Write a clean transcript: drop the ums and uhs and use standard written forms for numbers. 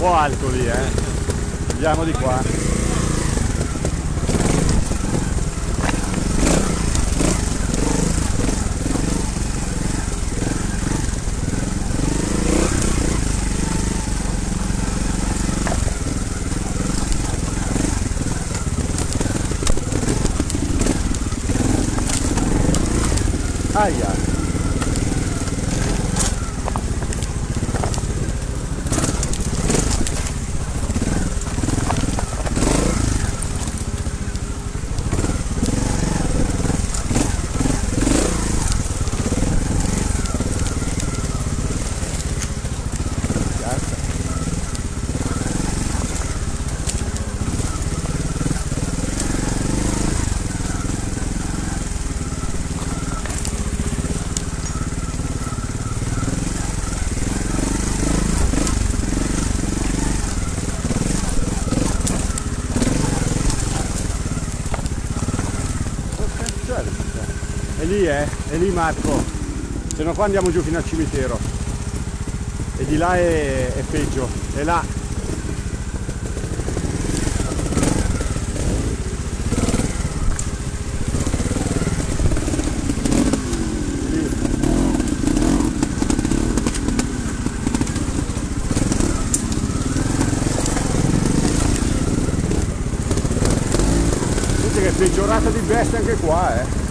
po' alto lì, Andiamo di qua. Aia. È lì Marco, se no qua andiamo giù fino al cimitero e di là è peggio, è là. Lì. Vedete che è peggiorata di bestia anche qua,